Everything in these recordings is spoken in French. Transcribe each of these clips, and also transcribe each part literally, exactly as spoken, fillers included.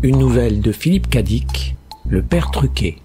Une nouvelle de Philippe Cadic, le père Truquet.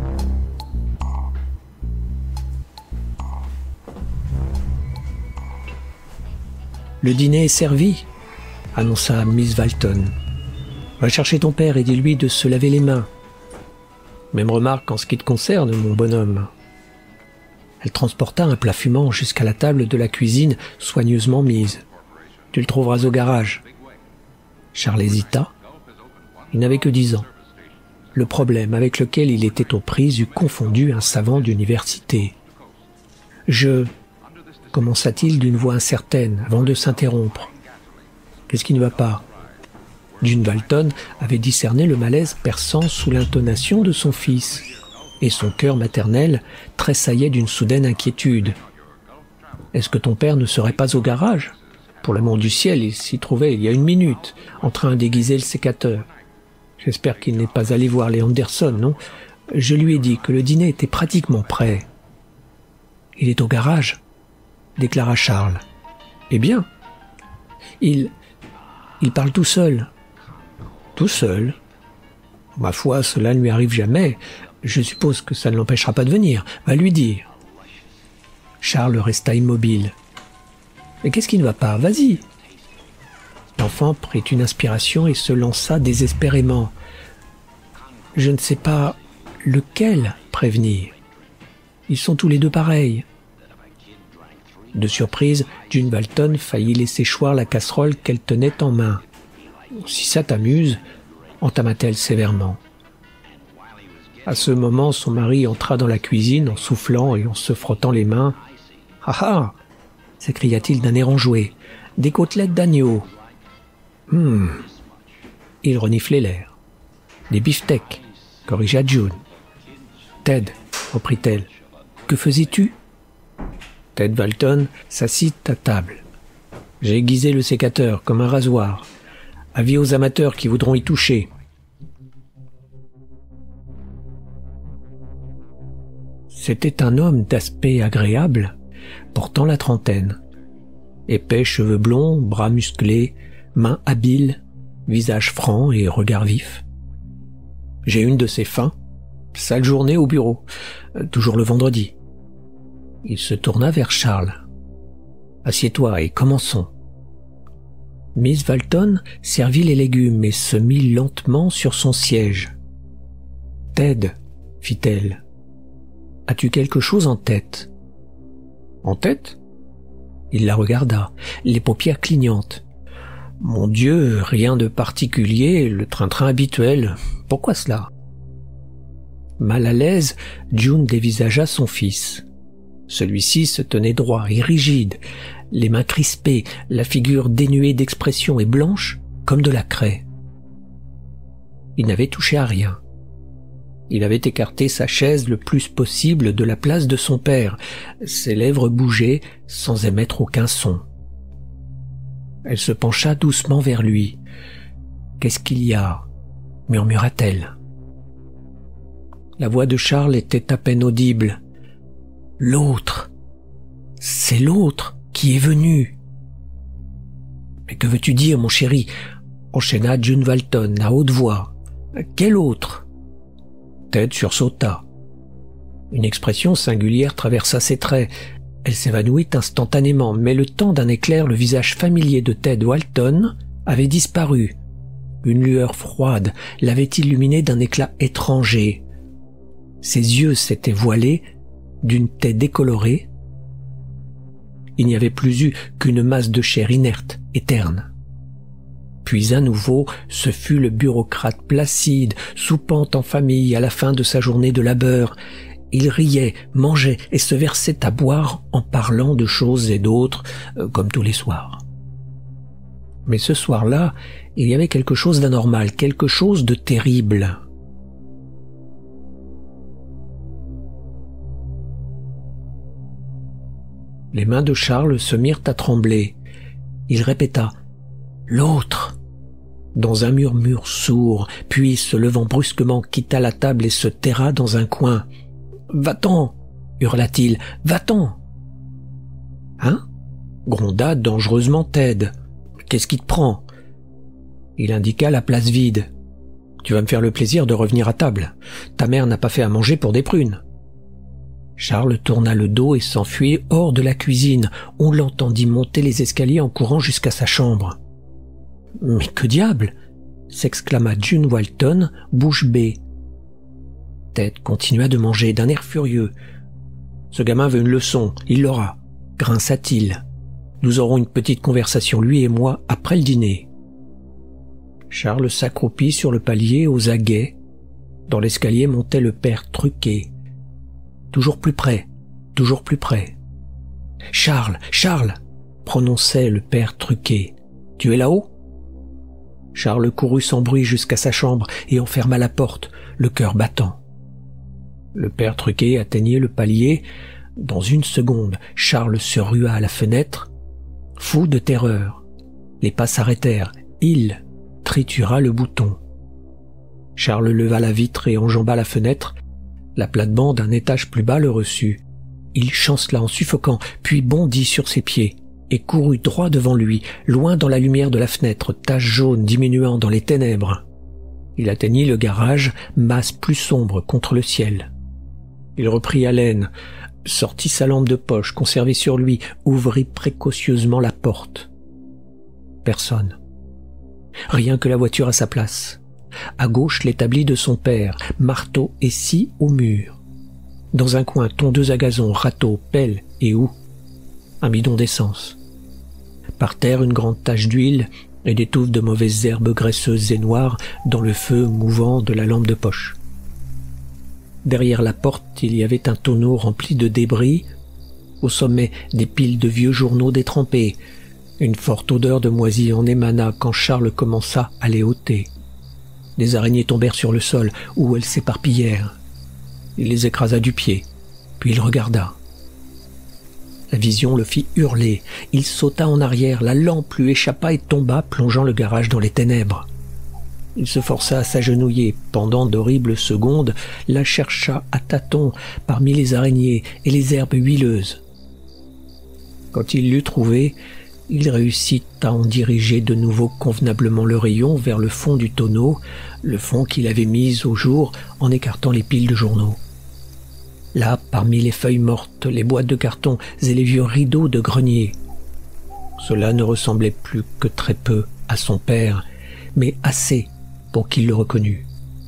Le dîner est servi, annonça Miss Walton. Va chercher ton père et dis-lui de se laver les mains. Même remarque en ce qui te concerne, mon bonhomme. Elle transporta un plat fumant jusqu'à la table de la cuisine soigneusement mise. Tu le trouveras au garage. Charles hésita. Il n'avait que dix ans. Le problème avec lequel il était aux prises eût confondu un savant d'université. Je... commença-t-il d'une voix incertaine avant de s'interrompre. Qu'est-ce qui ne va pas? June Walton avait discerné le malaise perçant sous l'intonation de son fils, et son cœur maternel tressaillait d'une soudaine inquiétude. Est-ce que ton père ne serait pas au garage? Pour l'amour du ciel, il s'y trouvait il y a une minute, en train d'aiguiser le sécateur. J'espère qu'il n'est pas allé voir les Anderson, non? Je lui ai dit que le dîner était pratiquement prêt. Il est au garage, déclara Charles. Eh bien, il... il parle tout seul. Tout seul? Ma foi, cela ne lui arrive jamais. Je suppose que ça ne l'empêchera pas de venir. Va lui dire. Charles resta immobile. Mais qu'est-ce qui ne va pas? Vas-y. L'enfant prit une inspiration et se lança désespérément. Je ne sais pas lequel prévenir. Ils sont tous les deux pareils. De surprise, June Walton faillit laisser choir la casserole qu'elle tenait en main. Si ça t'amuse, entama-t-elle sévèrement. À ce moment, son mari entra dans la cuisine en soufflant et en se frottant les mains. « Ah ah !» s'écria-t-il d'un air enjoué. « Des côtelettes d'agneau !»« Hum !» Il reniflait l'air. « Des beefsteaks !» corrigea June. « Ted !» reprit-elle. « Que faisais-tu » Ted Walton s'assit à table. « J'ai aiguisé le sécateur comme un rasoir. Avis aux amateurs qui voudront y toucher. » C'était un homme d'aspect agréable, portant la trentaine. Épais cheveux blonds, bras musclés, mains habiles, visage franc et regard vif. J'ai une de ces fins. Sale journée au bureau. Toujours le vendredi. Il se tourna vers Charles. « Assieds-toi et commençons. » Miss Walton servit les légumes et se mit lentement sur son siège. « Ted, fit-elle, as-tu quelque chose en tête ?»« En tête ?» Il la regarda, les paupières clignantes. « Mon Dieu, rien de particulier, le train-train habituel. Pourquoi cela ?» Mal à l'aise, June dévisagea son fils. Celui-ci se tenait droit et rigide, les mains crispées, la figure dénuée d'expression et blanche comme de la craie. Il n'avait touché à rien. Il avait écarté sa chaise le plus possible de la place de son père. Ses lèvres bougeaient sans émettre aucun son. Elle se pencha doucement vers lui. « Qu'est-ce qu'il y a ?» murmura-t-elle. La voix de Charles était à peine audible. « L'autre. C'est l'autre qui est venu. »« Mais que veux-tu dire, mon chéri ?» enchaîna June Walton à haute voix. « Quel autre ?» Ted sursauta. Une expression singulière traversa ses traits. Elle s'évanouit instantanément, mais le temps d'un éclair, le visage familier de Ted Walton avait disparu. Une lueur froide l'avait illuminé d'un éclat étranger. Ses yeux s'étaient voilés d'une tête décolorée. Il n'y avait plus eu qu'une masse de chair inerte et terne. Puis à nouveau, ce fut le bureaucrate placide, soupant en famille à la fin de sa journée de labeur. Il riait, mangeait et se versait à boire en parlant de choses et d'autres, euh, comme tous les soirs. Mais ce soir-là, il y avait quelque chose d'anormal, quelque chose de terrible. Les mains de Charles se mirent à trembler. Il répéta « L'autre !» dans un murmure sourd, puis, se levant brusquement, quitta la table et se terra dans un coin. « Va-t'en !» hurla-t-il. « Va-t'en !»« Hein ?» gronda dangereusement Ted. « Qu'est-ce qui te prend ?» Il indiqua la place vide. Tu vas me faire le plaisir de revenir à table. Ta mère n'a pas fait à manger pour des prunes. » Charles tourna le dos et s'enfuit hors de la cuisine. On l'entendit monter les escaliers en courant jusqu'à sa chambre. « Mais que diable !» s'exclama June Walton, bouche bée. Ted continua de manger d'un air furieux. « Ce gamin veut une leçon, il l'aura, grinça-t-il. Nous aurons une petite conversation, lui et moi, après le dîner. » Charles s'accroupit sur le palier aux aguets. Dans l'escalier montait le père Truquet. Toujours plus près, toujours plus près. « Charles, Charles !» prononçait le père Truquet. « Tu es là-haut ?» Charles courut sans bruit jusqu'à sa chambre et enferma la porte, le cœur battant. Le père Truquet atteignit le palier. Dans une seconde, Charles se rua à la fenêtre. Fou de terreur, les pas s'arrêtèrent. Il tritura le bouton. Charles leva la vitre et enjamba la fenêtre. La plate-bande d'un étage plus bas le reçut. Il chancela en suffoquant, puis bondit sur ses pieds et courut droit devant lui, loin dans la lumière de la fenêtre, tache jaune diminuant dans les ténèbres. Il atteignit le garage, masse plus sombre contre le ciel. Il reprit haleine, sortit sa lampe de poche conservée sur lui, ouvrit précautionneusement la porte. Personne. Rien que la voiture à sa place. À gauche, l'établi de son père, marteau et scie au mur. Dans un coin, tondeuse à gazon, râteau, pelle et houe. Un bidon d'essence. Par terre, une grande tache d'huile et des touffes de mauvaises herbes graisseuses et noires dans le feu mouvant de la lampe de poche. Derrière la porte, il y avait un tonneau rempli de débris. Au sommet, des piles de vieux journaux détrempés. Une forte odeur de moisi en émana quand Charles commença à les ôter. Des araignées tombèrent sur le sol, où elles s'éparpillèrent. Il les écrasa du pied, puis il regarda. La vision le fit hurler. Il sauta en arrière, la lampe lui échappa et tomba, plongeant le garage dans les ténèbres. Il se força à s'agenouiller. Pendant d'horribles secondes, la chercha à tâtons parmi les araignées et les herbes huileuses. Quand il l'eut trouvée, il réussit à en diriger de nouveau convenablement le rayon vers le fond du tonneau, le fond qu'il avait mis au jour en écartant les piles de journaux. Là, parmi les feuilles mortes, les boîtes de carton et les vieux rideaux de grenier. Cela ne ressemblait plus que très peu à son père, mais assez pour qu'il le reconnût.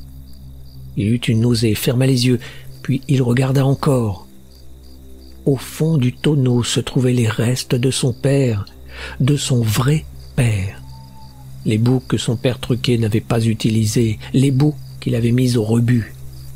Il eut une nausée, ferma les yeux, puis il regarda encore. Au fond du tonneau se trouvaient les restes de son père, de son vrai père. Les bouts que son père Truquet n'avait pas utilisés, les bouts qu'il avait mis au rebut.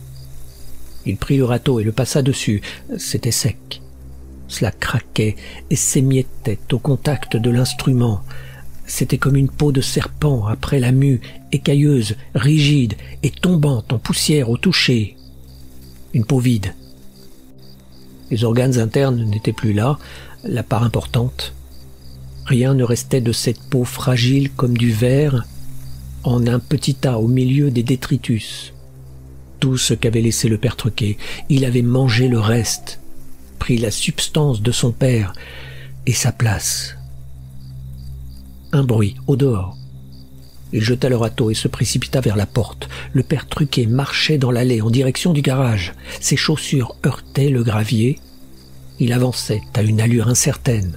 Il prit le râteau et le passa dessus. C'était sec. Cela craquait et s'émiettait au contact de l'instrument. C'était comme une peau de serpent après la mue, écailleuse, rigide et tombante en poussière au toucher. Une peau vide. Les organes internes n'étaient plus là, la part importante. Rien ne restait de cette peau fragile comme du verre, en un petit tas au milieu des détritus. Tout ce qu'avait laissé le père Truquet, il avait mangé le reste, pris la substance de son père et sa place. Un bruit, au dehors. Il jeta le râteau et se précipita vers la porte. Le père Truquet marchait dans l'allée en direction du garage. Ses chaussures heurtaient le gravier. Il avançait à une allure incertaine.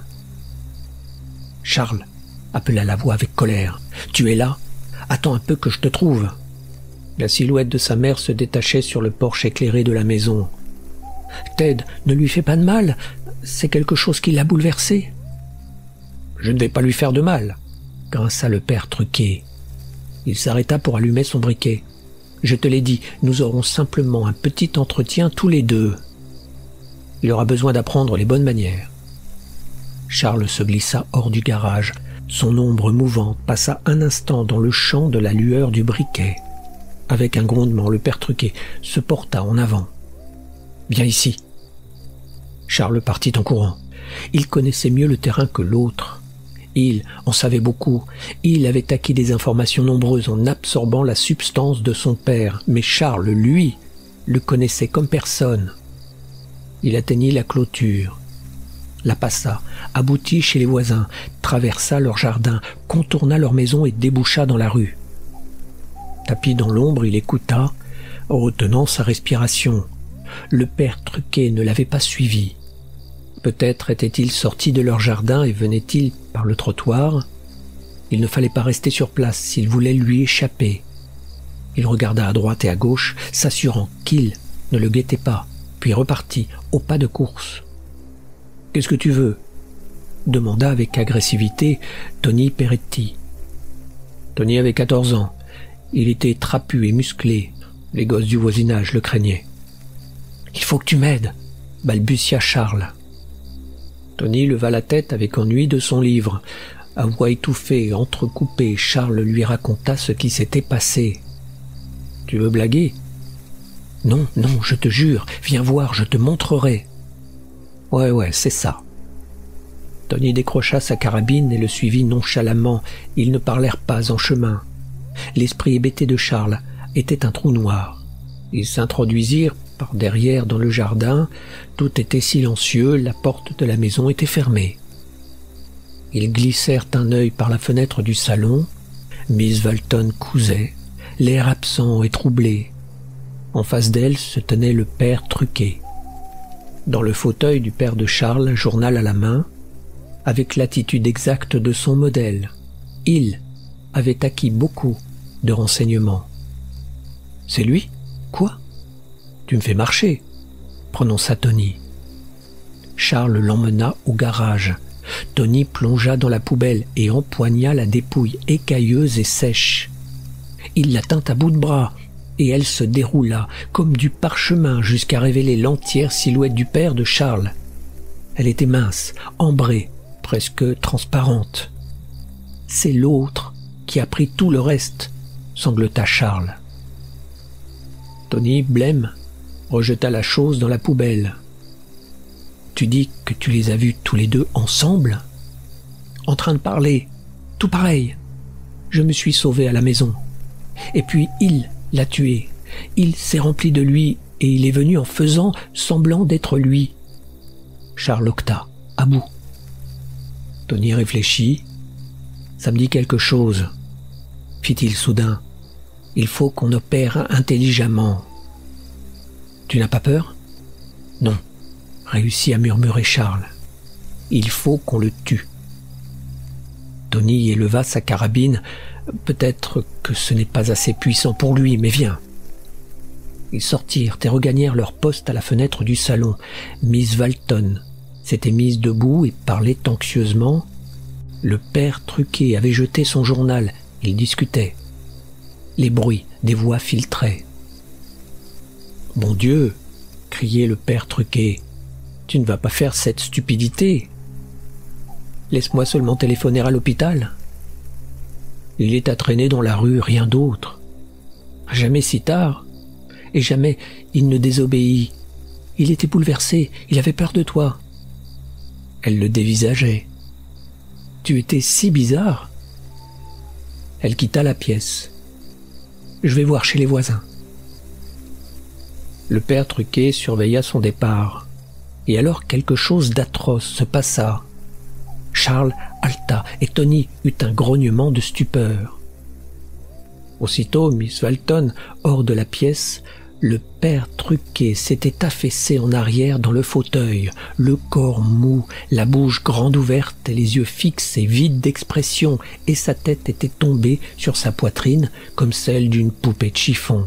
« Charles !» appela la voix avec colère. « Tu es là ? Attends un peu que je te trouve !» La silhouette de sa mère se détachait sur le porche éclairé de la maison. « Ted, ne lui fais pas de mal. C'est quelque chose qui l'a bouleversé. »« Je ne vais pas lui faire de mal. » grinça le père Truquet. Il s'arrêta pour allumer son briquet. « Je te l'ai dit, nous aurons simplement un petit entretien tous les deux. Il aura besoin d'apprendre les bonnes manières. » Charles se glissa hors du garage. Son ombre mouvante passa un instant dans le champ de la lueur du briquet. Avec un grondement, le père Truquet se porta en avant. « Viens ici. » Charles partit en courant. Il connaissait mieux le terrain que l'autre. Il en savait beaucoup. Il avait acquis des informations nombreuses en absorbant la substance de son père. Mais Charles, lui, le connaissait comme personne. Il atteignit la clôture, la passa, aboutit chez les voisins, traversa leur jardin, contourna leur maison et déboucha dans la rue. Tapi dans l'ombre, il écouta, retenant sa respiration. Le père Truquet ne l'avait pas suivi. Peut-être était-il sorti de leur jardin et venait-il par le trottoir. Il ne fallait pas rester sur place s'il voulait lui échapper. Il regarda à droite et à gauche, s'assurant qu'il ne le guettait pas, puis repartit au pas de course. « Qu'est-ce que tu veux ?» demanda avec agressivité Tony Peretti. Tony avait quatorze ans. Il était trapu et musclé. Les gosses du voisinage le craignaient. « Il faut que tu m'aides !» balbutia Charles. Tony leva la tête avec ennui de son livre. À voix étouffée et entrecoupée, Charles lui raconta ce qui s'était passé. « Tu veux blaguer ?»« Non, non, je te jure, viens voir, je te montrerai. »« Ouais, ouais, c'est ça. » Tony décrocha sa carabine et le suivit nonchalamment. Ils ne parlèrent pas en chemin. L'esprit hébété de Charles était un trou noir. Ils s'introduisirent par derrière dans le jardin. Tout était silencieux, la porte de la maison était fermée. Ils glissèrent un œil par la fenêtre du salon. Miss Walton cousait, l'air absent et troublé. En face d'elle se tenait le père Truquet. Dans le fauteuil du père de Charles, journal à la main, avec l'attitude exacte de son modèle, il avait acquis beaucoup de renseignements. « C'est lui ? Quoi ? Tu me fais marcher !» prononça Tony. Charles l'emmena au garage. Tony plongea dans la poubelle et empoigna la dépouille écailleuse et sèche. Il la tint à bout de bras, et elle se déroula comme du parchemin jusqu'à révéler l'entière silhouette du père de Charles. Elle était mince, ambrée, presque transparente. « C'est l'autre qui a pris tout le reste !» sanglota Charles. Tony, blême, rejeta la chose dans la poubelle. « Tu dis que tu les as vus tous les deux ensemble ? En train de parler, tout pareil. Je me suis sauvé à la maison. Et puis il l'a tué. Il s'est rempli de lui et il est venu en faisant semblant d'être lui. » Charles octa, à bout. Tony réfléchit. « Ça me dit quelque chose, » fit-il soudain. « Il faut qu'on opère intelligemment. »« Tu n'as pas peur ?»« Non, » réussit à murmurer Charles. « Il faut qu'on le tue. » Tony éleva sa carabine. « Peut-être que ce n'est pas assez puissant pour lui, mais viens. » Ils sortirent et regagnèrent leur poste à la fenêtre du salon. Miss Walton s'était mise debout et parlait anxieusement. Le père Truquet avait jeté son journal. Il discutait. Les bruits des voix filtraient. « Bon Dieu !» criait le père Truquet. « Tu ne vas pas faire cette stupidité. Laisse-moi seulement téléphoner à l'hôpital. Il est à traîner dans la rue, rien d'autre. Jamais si tard. Et jamais il ne désobéit. Il était bouleversé, il avait peur de toi. » Elle le dévisageait. « Tu étais si bizarre. » Elle quitta la pièce. « Je vais voir chez les voisins. » Le père Truquet surveilla son départ. Et alors quelque chose d'atroce se passa. Charles halta et Tony eut un grognement de stupeur. Aussitôt, Miss Walton, hors de la pièce, le père Truquet s'était affaissé en arrière dans le fauteuil, le corps mou, la bouche grande ouverte et les yeux fixes et vides d'expression, et sa tête était tombée sur sa poitrine comme celle d'une poupée de chiffon.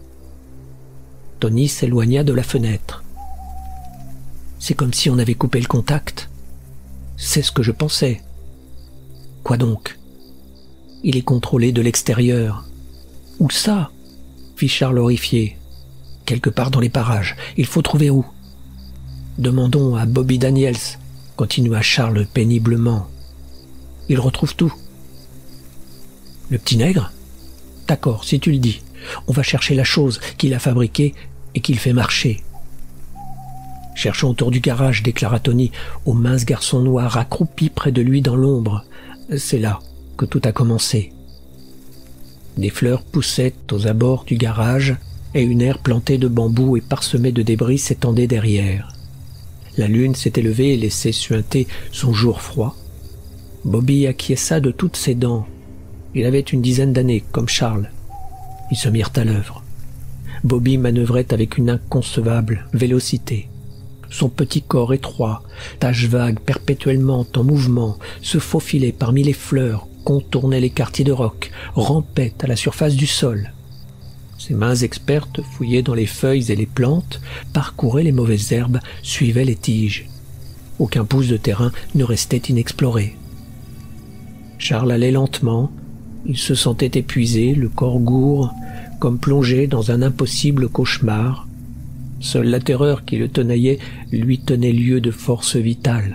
Tony s'éloigna de la fenêtre. « C'est comme si on avait coupé le contact. C'est ce que je pensais. »« Quoi donc ? Il est contrôlé de l'extérieur. »« Où ça ?» fit Charles horrifié. « Quelque part dans les parages. Il faut trouver où. »« Demandons à Bobby Daniels, » continua Charles péniblement. « Il retrouve tout. »« Le petit nègre ? D'accord, si tu le dis. On va chercher la chose qu'il a fabriquée et qu'il fait marcher. » « Cherchons autour du garage, » déclara Tony au mince garçon noir accroupi près de lui dans l'ombre. « C'est là que tout a commencé. » Des fleurs poussaient aux abords du garage et une aire plantée de bambous et parsemée de débris s'étendait derrière. La lune s'était levée et laissait suinter son jour froid. Bobby acquiesça de toutes ses dents. Il avait une dizaine d'années, comme Charles. Ils se mirent à l'œuvre. Bobby manœuvrait avec une inconcevable vélocité. Son petit corps étroit, tache vague perpétuellement en mouvement, se faufilait parmi les fleurs, contournait les quartiers de roc, rampait à la surface du sol. Ses mains expertes fouillaient dans les feuilles et les plantes, parcouraient les mauvaises herbes, suivaient les tiges. Aucun pouce de terrain ne restait inexploré. Charles allait lentement, il se sentait épuisé, le corps gourd, comme plongé dans un impossible cauchemar. Seule la terreur qui le tenaillait lui tenait lieu de force vitale.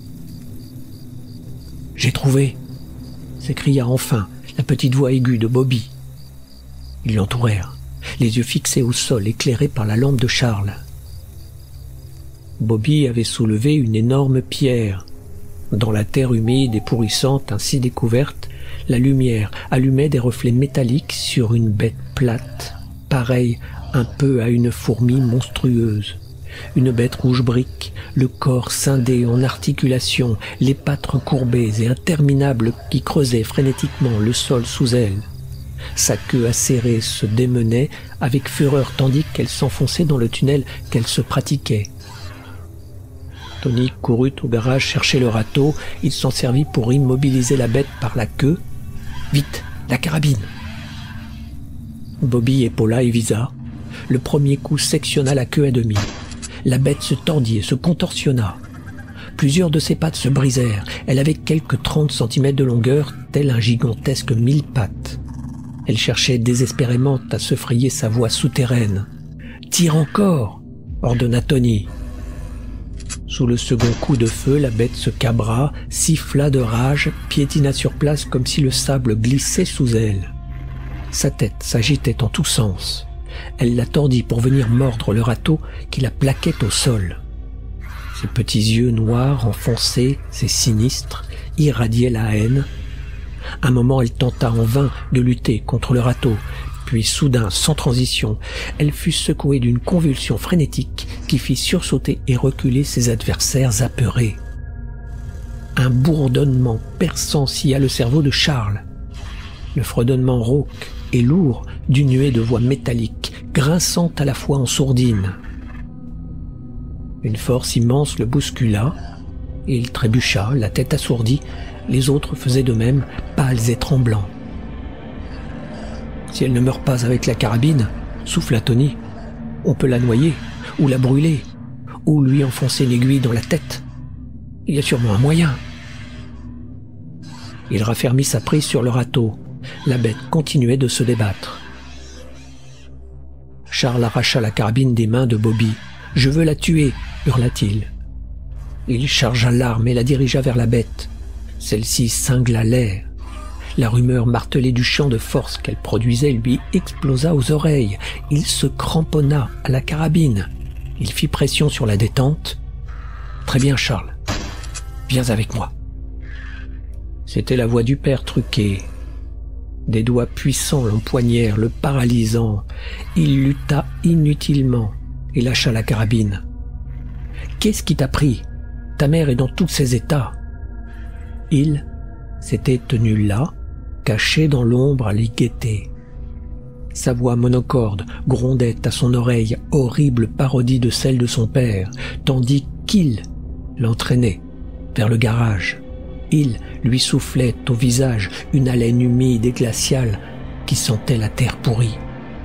« J'ai trouvé !» s'écria enfin la petite voix aiguë de Bobby. Ils l'entourèrent, les yeux fixés au sol, éclairés par la lampe de Charles. Bobby avait soulevé une énorme pierre. Dans la terre humide et pourrissante ainsi découverte, la lumière allumait des reflets métalliques sur une bête plate, pareille un peu à une fourmi monstrueuse. Une bête rouge brique, le corps scindé en articulations, les pattes recourbées et interminables qui creusaient frénétiquement le sol sous elle. Sa queue acérée se démenait avec fureur tandis qu'elle s'enfonçait dans le tunnel qu'elle se pratiquait. Tony courut au garage chercher le râteau, il s'en servit pour immobiliser la bête par la queue. « Vite, la carabine !» Bobby épaula et visa. Le premier coup sectionna la queue à demi. La bête se tordit et se contorsionna. Plusieurs de ses pattes se brisèrent. Elle avait quelques trente centimètres de longueur, tel un gigantesque mille pattes. Elle cherchait désespérément à se frayer sa voie souterraine. « Tire encore !» ordonna Tony. Sous le second coup de feu, la bête se cabra, siffla de rage, piétina sur place comme si le sable glissait sous elle. Sa tête s'agitait en tous sens. Elle la tordit pour venir mordre le râteau qui la plaquait au sol. Ses petits yeux noirs, enfoncés, ses sinistres, irradiaient la haine. Un moment, elle tenta en vain de lutter contre le râteau, puis soudain, sans transition, elle fut secouée d'une convulsion frénétique qui fit sursauter et reculer ses adversaires apeurés. Un bourdonnement perçant scia le cerveau de Charles. Le fredonnement rauque et lourd d'une nuée de voix métalliques, grinçante à la fois en sourdine. Une force immense le bouscula, et il trébucha, la tête assourdie. Les autres faisaient de même, pâles et tremblants. « Si elle ne meurt pas avec la carabine, souffla Tony, on peut la noyer, ou la brûler, ou lui enfoncer l'aiguille dans la tête. Il y a sûrement un moyen. » Il raffermit sa prise sur le râteau. La bête continuait de se débattre. Charles arracha la carabine des mains de Bobby. « Je veux la tuer !» hurla-t-il. Il chargea l'arme et la dirigea vers la bête. Celle-ci cingla l'air. La rumeur martelée du champ de force qu'elle produisait lui explosa aux oreilles. Il se cramponna à la carabine. Il fit pression sur la détente. « Très bien, Charles. Viens avec moi. » C'était la voix du père Truquet. Des doigts puissants l'empoignèrent, le paralysant. Il lutta inutilement et lâcha la carabine. « Qu'est-ce qui t'a pris? Ta mère est dans tous ses états. » Il s'était tenu là, caché dans l'ombre à les guetter. Sa voix monocorde grondait à son oreille, horrible parodie de celle de son père, tandis qu'il l'entraînait vers le garage. Il lui soufflait au visage une haleine humide et glaciale qui sentait la terre pourrie.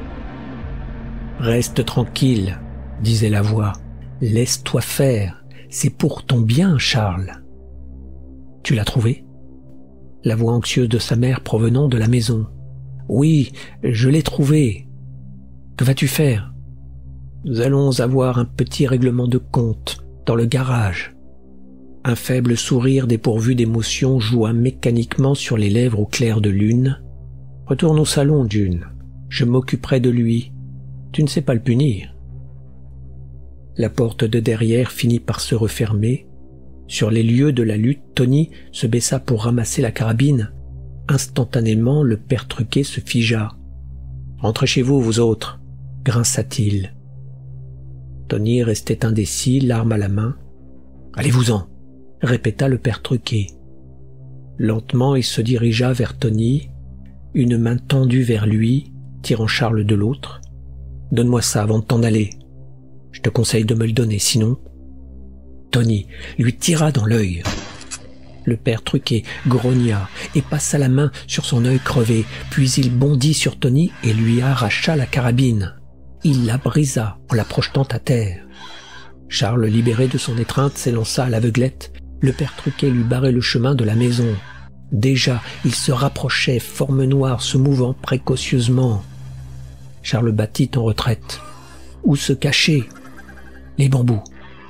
« Reste tranquille, » disait la voix. « Laisse-toi faire, c'est pour ton bien, Charles. » « Tu l'as trouvé ?» La voix anxieuse de sa mère provenant de la maison. « Oui, je l'ai trouvé. Que vas-tu faire ? » « Nous allons avoir un petit règlement de compte dans le garage. » Un faible sourire dépourvu d'émotion joua mécaniquement sur les lèvres au clair de lune. « Retourne au salon, June. Je m'occuperai de lui. Tu ne sais pas le punir. » La porte de derrière finit par se refermer. Sur les lieux de la lutte, Tony se baissa pour ramasser la carabine. Instantanément, le père Truquet se figea. « Rentrez chez vous, vous autres !» grinça-t-il. Tony restait indécis, l'arme à la main. « Allez-vous-en !» répéta le père Truquet. Lentement, il se dirigea vers Tony, une main tendue vers lui, tirant Charles de l'autre. « Donne-moi ça avant de t'en aller. Je te conseille de me le donner, sinon... » Tony lui tira dans l'œil. Le père Truquet grogna et passa la main sur son œil crevé, puis il bondit sur Tony et lui arracha la carabine. Il la brisa en la projetant à terre. Charles, libéré de son étreinte, s'élança à l'aveuglette. Le père Truquet lui barrait le chemin de la maison. Déjà, il se rapprochait, forme noire se mouvant précautionneusement. Charles battit en retraite. Où se cacher? Les bambous.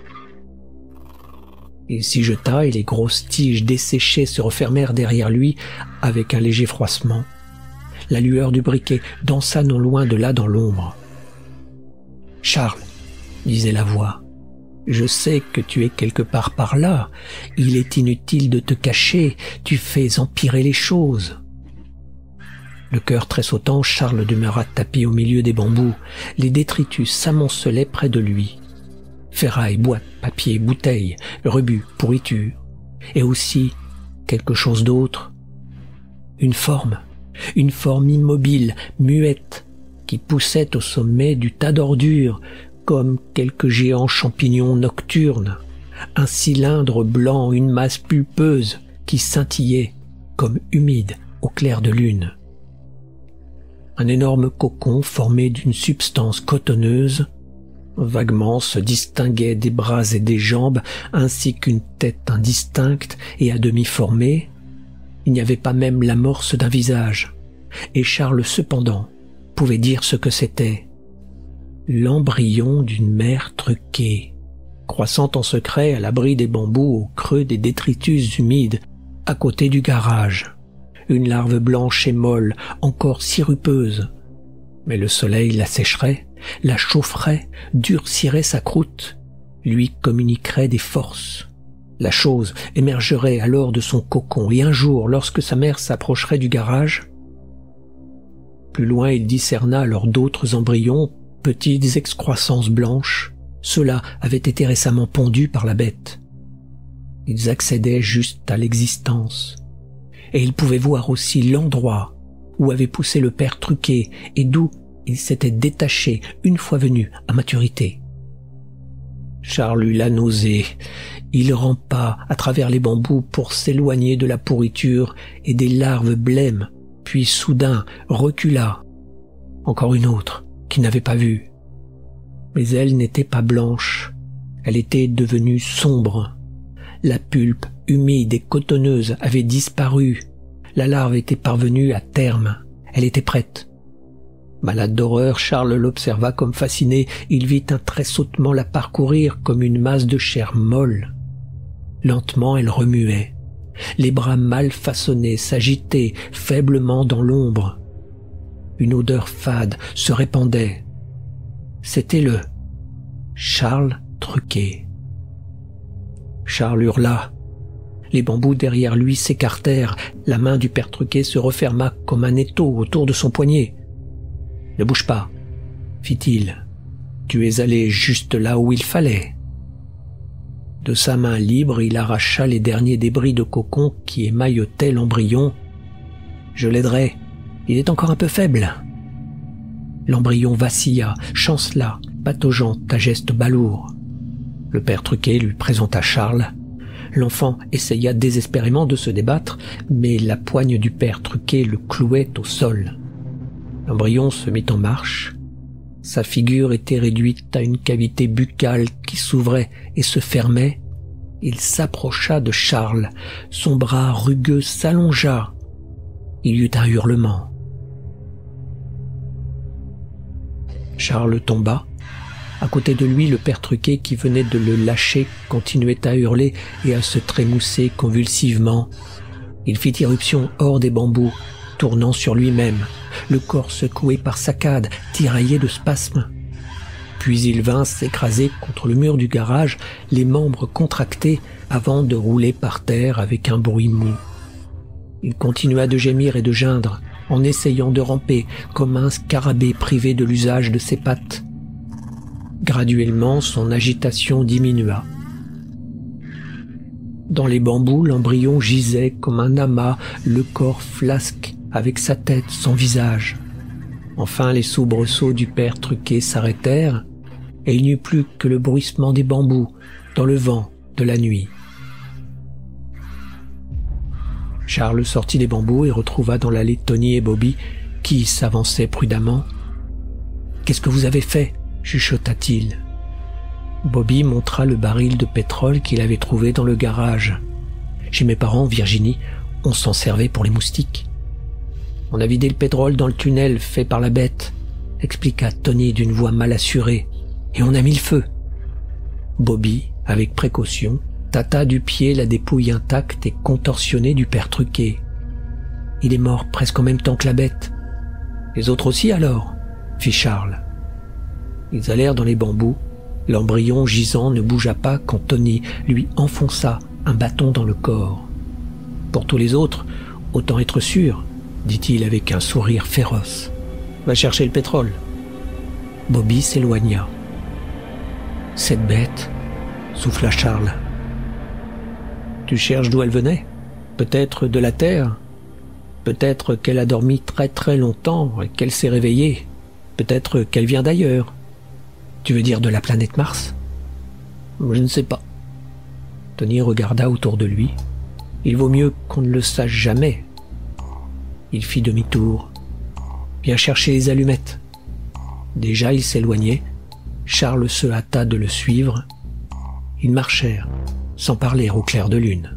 Il s'y jeta et les grosses tiges desséchées se refermèrent derrière lui avec un léger froissement. La lueur du briquet dansa non loin de là dans l'ombre. « Charles, disait la voix, je sais que tu es quelque part par là. Il est inutile de te cacher, tu fais empirer les choses. » Le cœur tressautant, Charles demeura tapi au milieu des bambous. Les détritus s'amoncelaient près de lui. Ferrailles, boîtes, papier, bouteilles, rebut, pourriture. Et aussi quelque chose d'autre. Une forme, une forme immobile, muette, qui poussait au sommet du tas d'ordures, comme quelques géants champignons nocturnes. Un cylindre blanc, une masse pulpeuse, qui scintillait, comme humide, au clair de lune. Un énorme cocon formé d'une substance cotonneuse, vaguement se distinguait des bras et des jambes, ainsi qu'une tête indistincte et à demi formée. Il n'y avait pas même l'amorce d'un visage, et Charles cependant pouvait dire ce que c'était. L'embryon d'une mère Truquet, croissant en secret à l'abri des bambous au creux des détritus humides, à côté du garage. Une larve blanche et molle, encore sirupeuse. Mais le soleil la sécherait, la chaufferait, durcirait sa croûte, lui communiquerait des forces. La chose émergerait alors de son cocon, et un jour, lorsque sa mère s'approcherait du garage, plus loin il discerna alors d'autres embryons, petites excroissances blanches. Ceux-là avaient été récemment pondus par la bête. Ils accédaient juste à l'existence. Et il pouvait voir aussi l'endroit où avait poussé le père Truquet et d'où il s'était détaché une fois venu à maturité. Charles eut la nausée. Il rampa à travers les bambous pour s'éloigner de la pourriture et des larves blêmes, puis soudain recula. Encore une autre, qu'il n'avait pas vue. Mais elle n'était pas blanche, elle était devenue sombre. La pulpe humide et cotonneuse avait disparu. La larve était parvenue à terme. Elle était prête. Malade d'horreur, Charles l'observa comme fasciné. Il vit un tressautement la parcourir comme une masse de chair molle. Lentement, elle remuait. Les bras mal façonnés s'agitaient faiblement dans l'ombre. Une odeur fade se répandait. C'était le Charles Truquet. Charles hurla. Les bambous derrière lui s'écartèrent. La main du père Truquet se referma comme un étau autour de son poignet. « Ne bouge pas, fit-il. Tu es allé juste là où il fallait. » De sa main libre, il arracha les derniers débris de cocon qui émaillotaient l'embryon. « Je l'aiderai. Il est encore un peu faible. » L'embryon vacilla, chancela, pataugeant à gestes balourds. Le père Truquet lui présenta Charles. L'enfant essaya désespérément de se débattre, mais la poigne du père Truquet le clouait au sol. L'embryon se mit en marche. Sa figure était réduite à une cavité buccale qui s'ouvrait et se fermait. Il s'approcha de Charles. Son bras rugueux s'allongea. Il y eut un hurlement. Charles tomba. À côté de lui, le père Truquet, qui venait de le lâcher, continuait à hurler et à se trémousser convulsivement. Il fit irruption hors des bambous, tournant sur lui-même, le corps secoué par saccades, tiraillé de spasmes. Puis il vint s'écraser contre le mur du garage, les membres contractés, avant de rouler par terre avec un bruit mou. Il continua de gémir et de geindre, en essayant de ramper comme un scarabée privé de l'usage de ses pattes. Graduellement, son agitation diminua. Dans les bambous, l'embryon gisait comme un amas, le corps flasque, avec sa tête sans visage. Enfin les soubresauts du père Truquet s'arrêtèrent, et il n'y eut plus que le bruissement des bambous dans le vent de la nuit. Charles sortit des bambous et retrouva dans l'allée Tony et Bobby, qui s'avançaient prudemment. « Qu'est-ce que vous avez fait ?» chuchota-t-il. Bobby montra le baril de pétrole qu'il avait trouvé dans le garage. « Chez mes parents, Virginie, on s'en servait pour les moustiques. »« On a vidé le pétrole dans le tunnel fait par la bête, » expliqua Tony d'une voix mal assurée, « et on a mis le feu. » Bobby, avec précaution, tâta du pied la dépouille intacte et contorsionnée du père Truquet. « Il est mort presque en même temps que la bête. »« Les autres aussi alors ?» fit Charles. Ils allèrent dans les bambous. L'embryon gisant ne bougea pas quand Tony lui enfonça un bâton dans le corps. « Pour tous les autres, autant être sûr, » dit-il avec un sourire féroce. « Va chercher le pétrole. » Bobby s'éloigna. « Cette bête, » souffla Charles. « Tu cherches d'où elle venait? Peut-être de la Terre? Peut-être qu'elle a dormi très très longtemps et qu'elle s'est réveillée. Peut-être qu'elle vient d'ailleurs. Tu veux dire de la planète Mars? Je ne sais pas. » Tony regarda autour de lui. Il vaut mieux qu'on ne le sache jamais. Il fit demi-tour. « Viens chercher les allumettes. » Déjà il s'éloignait. Charles se hâta de le suivre. Ils marchèrent, sans parler au clair de lune.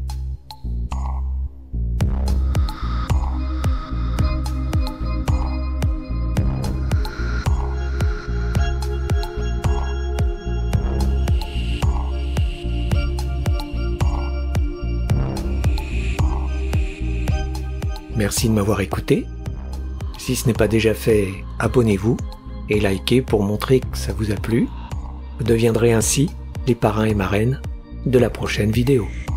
Merci de m'avoir écouté. Si ce n'est pas déjà fait, abonnez-vous et likez pour montrer que ça vous a plu. Vous deviendrez ainsi les parrains et marraines de la prochaine vidéo.